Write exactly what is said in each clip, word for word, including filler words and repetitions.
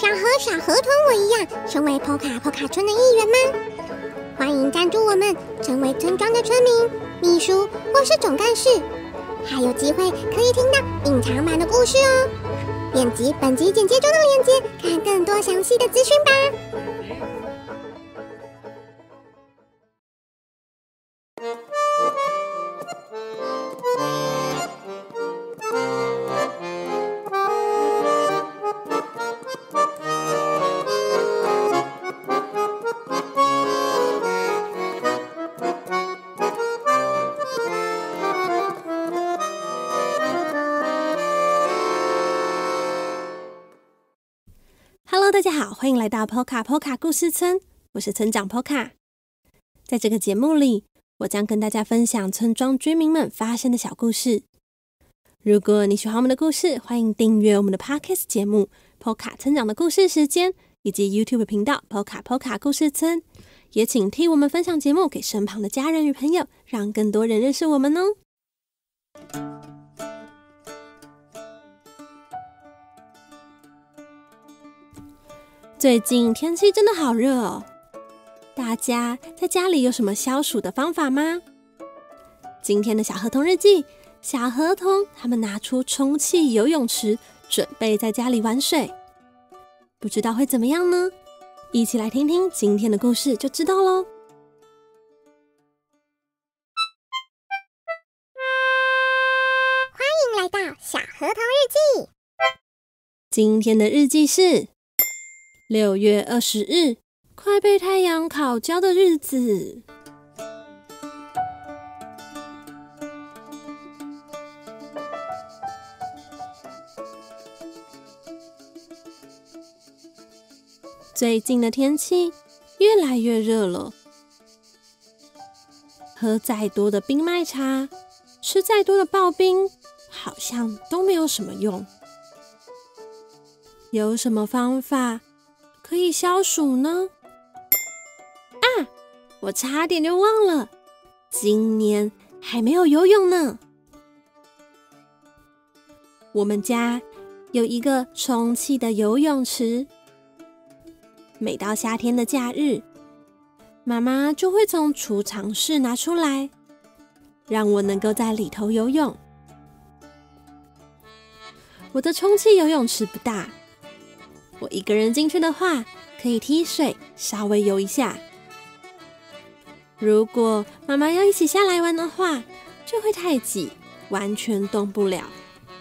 和小河豚我一样，成为波卡波卡村的一员吗？欢迎赞助我们，成为村庄的村民、秘书或是总干事，还有机会可以听到隐藏版的故事哦。点击本集简介中的链接，看更多详细的资讯吧。 Hello， 大家好，欢迎来到 Poca Poca 故事村，我是村长 Poca。在这个节目里，我将跟大家分享村庄居民们发生的小故事。如果你喜欢我们的故事，欢迎订阅我们的 Podcast 节目 Poca 村长的故事时间，以及 YouTube 频道 Poca Poca 故事村。也请替我们分享节目给身旁的家人与朋友，让更多人认识我们哦。最近天气真的好热哦，大家在家里有什么消暑的方法吗？今天的小河童日记，小河童他们拿出充气游泳池，准备在家里玩水，不知道会怎么样呢？一起来听听今天的故事就知道咯。 欢迎来到小河童日记。 今天的日记是六月二十日，快被太阳烤焦的日子。最近的天气越来越热了，喝再多的冰麦茶，吃再多的刨冰，好像都没有什么用。有什么方法可以消暑呢？啊，我差点就忘了，今年还没有游泳呢。我们家有一个充气的游泳池，每到夏天的假日，妈妈就会从储藏室拿出来，让我能够在里头游泳。我的充气游泳池不大，我一个人进去的话，可以踢水，稍微游一下。如果妈妈要一起下来玩的话，就会太挤，完全动不了。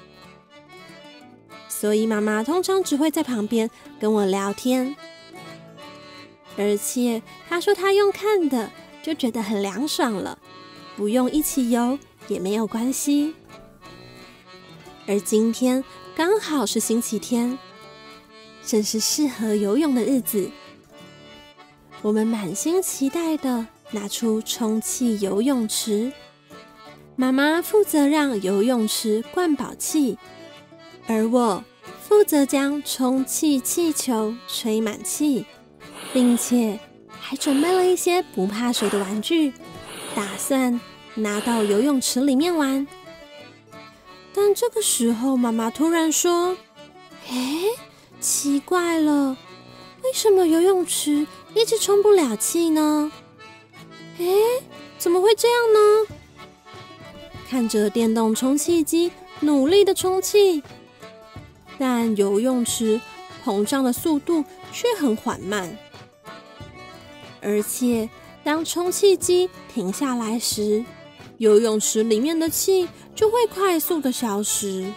所以妈妈通常只会在旁边跟我聊天，而且她说她用看的就觉得很凉爽了，不用一起游也没有关系。而今天刚好是星期天，正是适合游泳的日子，我们满心期待的拿出充气游泳池。妈妈负责让游泳池灌饱气，而我负责将充气气球吹满气，并且还准备了一些不怕水的玩具，打算拿到游泳池里面玩。但这个时候，妈妈突然说：诶，奇怪了，为什么游泳池一直充不了气呢？诶，怎么会这样呢？看着电动充气机努力的充气，但游泳池膨胀的速度却很缓慢，而且当充气机停下来时，游泳池里面的气就会快速的消失。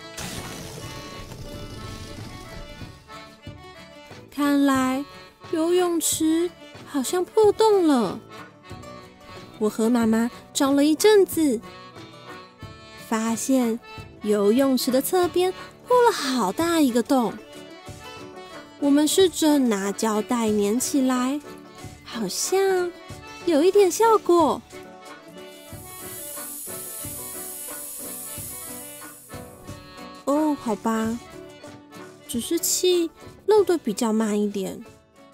看来游泳池好像破洞了。我和妈妈找了一阵子，发现游泳池的侧边破了好大一个洞。我们试着拿胶带粘起来，好像有一点效果。哦，好吧，只是气漏得比较慢一点。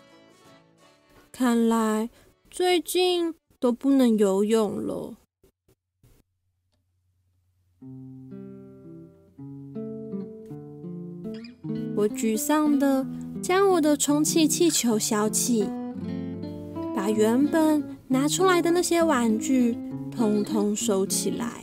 看来最近都不能游泳了。我沮丧的将我的充气气球消气，把原本拿出来的那些玩具统统收起来。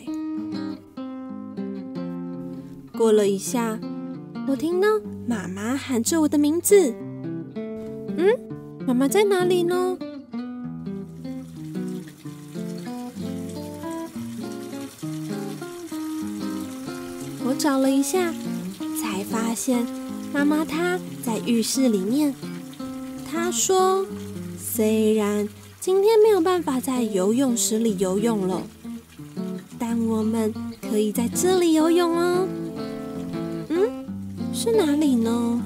过了一下，我听到妈妈喊着我的名字。嗯，妈妈在哪里呢？我找了一下，才发现妈妈她在浴室里面。她说，虽然今天没有办法在游泳池里游泳了，但我们可以在这里游泳哦。嗯，是哪里呢？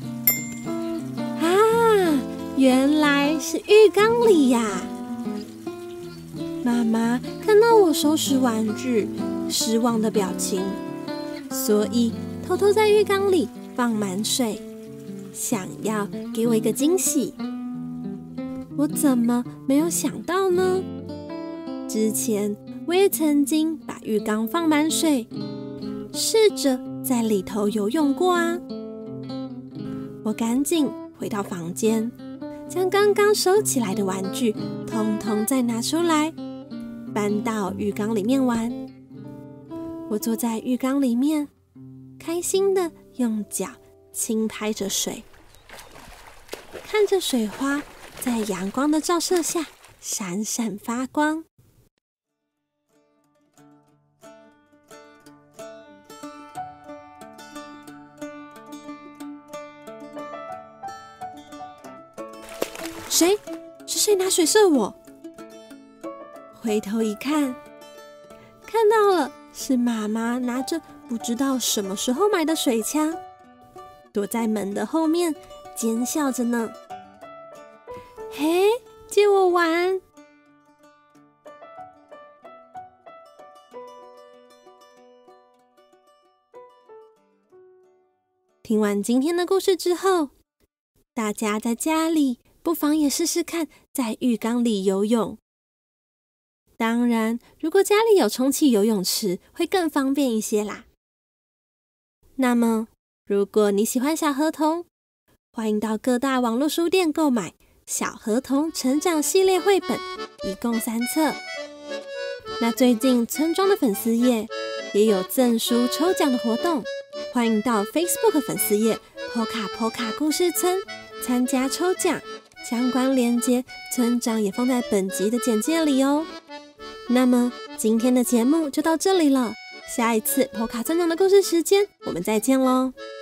啊，原来是浴缸里呀！妈妈看到我收拾玩具，失望的表情，所以偷偷在浴缸里放满水，想要给我一个惊喜。我怎么没有想到呢？之前我也曾经把浴缸放满水，试着在里头游泳过啊。我赶紧回到房间，将刚刚收起来的玩具通通再拿出来，搬到浴缸里面玩。我坐在浴缸里面，开心的用脚轻拍着水，看着水花在阳光的照射下闪闪发光。谁？是谁拿水射我？回头一看，看到了，是妈妈拿着不知道什么时候买的水枪，躲在门的后面尖笑着呢。嘿，借我玩！听完今天的故事之后，大家在家里不妨也试试看在浴缸里游泳。当然，如果家里有充气游泳池，会更方便一些啦。那么，如果你喜欢小河童，欢迎到各大网络书店购买《小河童成长系列绘本》，一共三册。那最近村庄的粉丝页也有赠书抽奖的活动，欢迎到 Facebook 粉丝页 Poca Poca 故事村参加抽奖。相关连结，村长也放在本集的简介里哦。那么今天的节目就到这里了，下一次 Poca 村长的故事时间，我们再见喽。